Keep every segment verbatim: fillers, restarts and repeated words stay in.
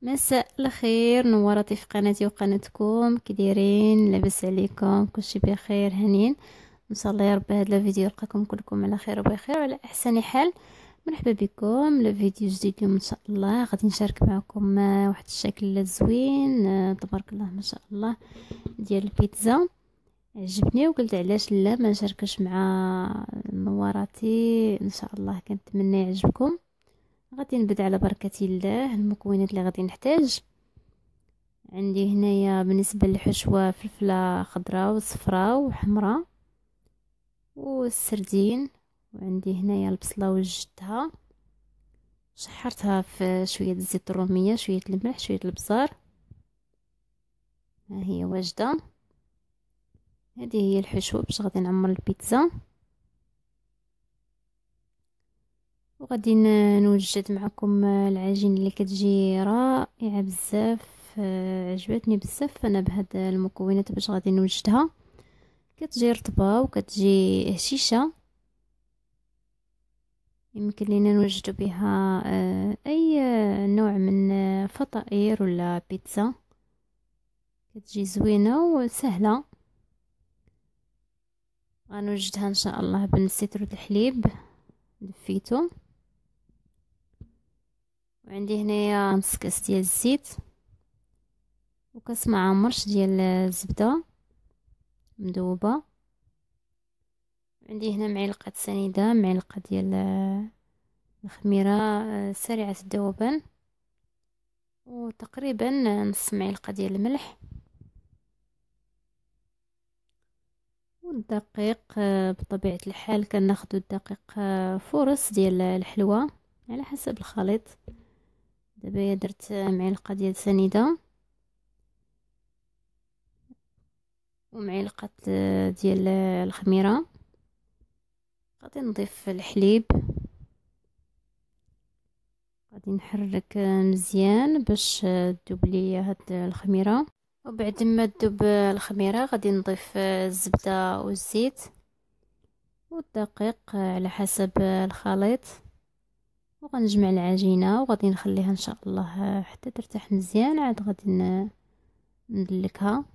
مساء الخير، نورتي في قناتي وقناتكم. كي دايرين؟ لاباس عليكم؟ كلشي بخير هانين ان شاء الله. يا رب هذا الفيديو يلقاكم كلكم على خير وبخير وعلى احسن حال. مرحبا بكم لفيديو جديد اليوم ان شاء الله. غادي نشارك معكم آه، واحد الشكل زوين آه، تبارك الله ما شاء الله ديال البيتزا. عجبني وقلت علاش لا ما نشاركش مع نوراتي. ان شاء الله كنتمنى يعجبكم. غادي نبدا على بركه الله. المكونات اللي غادي نحتاج عندي هنايا بالنسبه للحشوه فلفله خضراء وصفراء وحمراء والسردين، وعندي هنايا البصله وجدتها شحرتها في شويه الزيت الروميه، شويه الملح، شويه البزار. ها هي واجده. هذه هي الحشوه باش غادي نعمر البيتزا. وغادي نوجد معكم العجين اللي كتجي رائعه بزاف. آه، عجبتني بزاف انا بهاد المكونات باش غادي نوجدها. كتجي رطبه وكتجي هشيشه، يمكن لينا نوجدوا بها آه، اي نوع من آه، فطائر ولا بيتزا. كتجي زوينه وسهله. غنوجدها ان شاء الله بنسيترو الحليب دفيته. وعندي هنايا نص كاس ديال الزيت وكاس معمرش ديال الزبده مذوبه. عندي هنا معلقه سنيده، معلقه ديال الخميره آه، سريعه الذوبان، وتقريبا نص معلقه ديال الملح. والدقيق آه، بطبيعه الحال كناخذوا الدقيق آه، فرص ديال الحلوى على حسب الخليط. دابا درت معلقه ديال سنيده ومعلقه آه، ديال الخميره. غادي نضيف الحليب، غادي نحرك مزيان باش تذوب لي هاد الخميره. وبعد ما تذوب الخميره غادي نضيف الزبده والزيت والدقيق على حسب الخليط، وغنجمع العجينه وغادي نخليها ان شاء الله حتى ترتاح مزيان. عاد غادي ندلكها.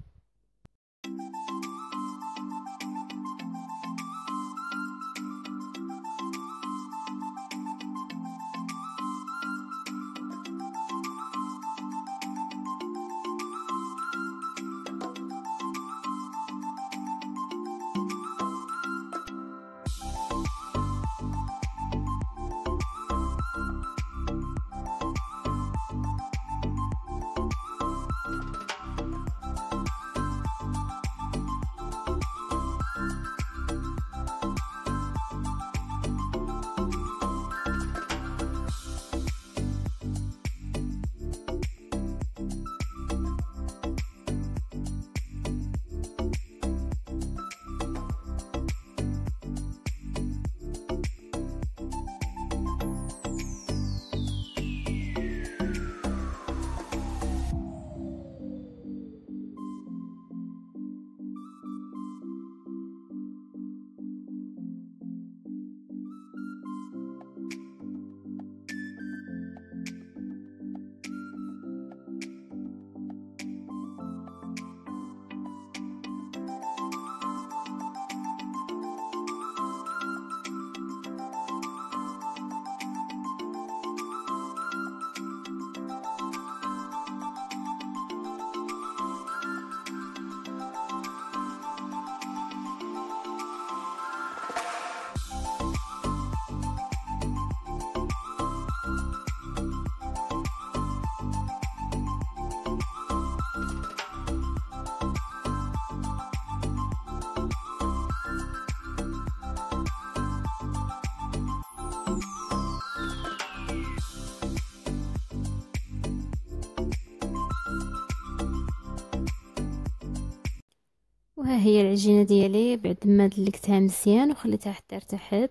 وها هي العجينه ديالي بعد ما دلكتها مزيان وخليتها حتى ارتاحت.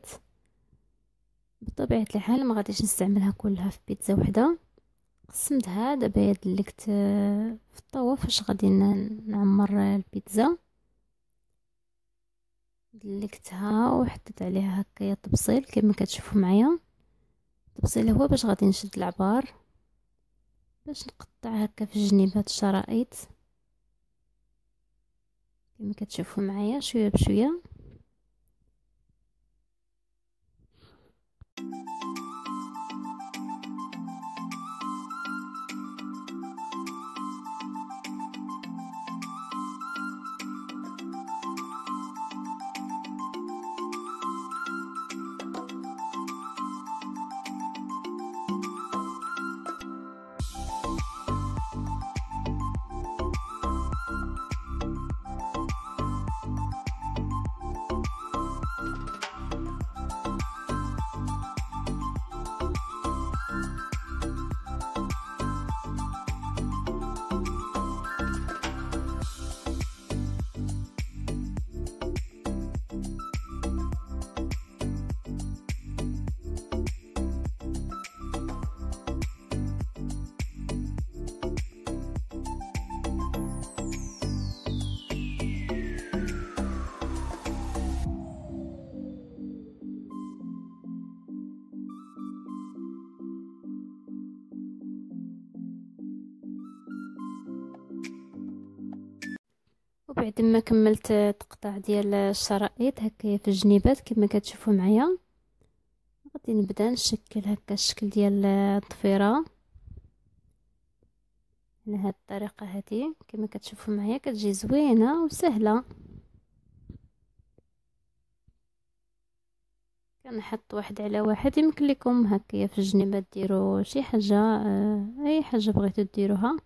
بطبيعه الحال ما غاديش نستعملها كلها في بيتزا وحده، قسمتها. دابا دلكت في الطاوه فاش غادي نعمر البيتزا. دلكتها وحطيت عليها هكايا التبصيل كما كتشوفوا معايا. التبصيل هو باش غادي نشد العبار باش نقطع هكا في الجنيبات الشرائط كما كتشوفوا معايا شويه بشويه. وبعد ما كملت تقطع ديال الشرائط هكايا في الجنيبات كما كتشوفوا معايا، غادي نبدا نشكل هكا الشكل ديال الضفيره على هاد الطريقه هذه. كما كتشوفوا معايا كتجي زوينه وسهله. كنحط واحد على واحد، يمكن لكم هكايا في الجنيبات ديروا شي حاجه، آه اي حاجه بغيتو ديروها.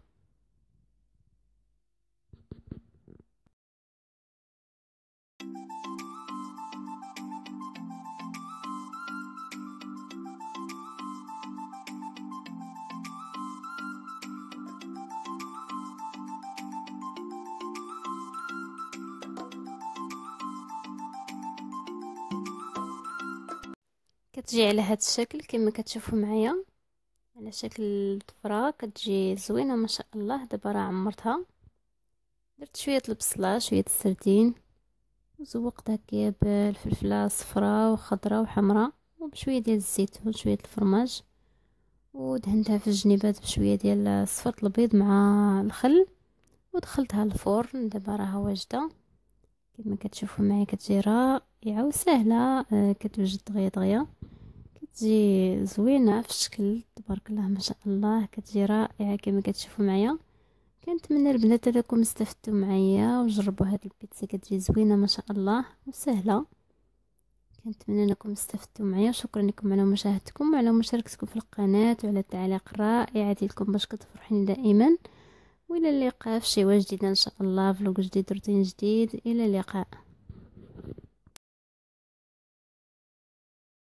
كتجي على هذا الشكل كما كتشوفوا معايا، على شكل ضفره كتجي زوينه ما شاء الله. دابا راه عمرتها، درت شويه البصله شويه السردين، وزوقت هكايا بالفلفله صفراء وخضراء وحمراء وبشويه ديال الزيتون شويه الفرماج، ودهنتها في الجنيبات بشويه ديال صفة البيض مع الخل، ودخلتها للفرن. دابا راها واجده كما كتشوفوا معايا، كتجي رائعه وسهله، كتوجد دغيا دغيا، كتجي زوينه في الشكل تبارك الله ما شاء الله، كتجي رائعه كما كتشوفوا معايا. كنتمنى البنات انكم استفدتوا معايا وجربوا هاد البيتزا، كتجي زوينه ما شاء الله وسهله. كنتمنى انكم استفدتوا معايا. شكرا لكم على مشاهدتكم وعلى مشاركتكم في القناه وعلى التعليق الرائع ديالكم باش كتفرحوني دائما. والى اللقاء في شي جديد ان شاء الله، فلوق جديد روتين جديد. الى اللقاء.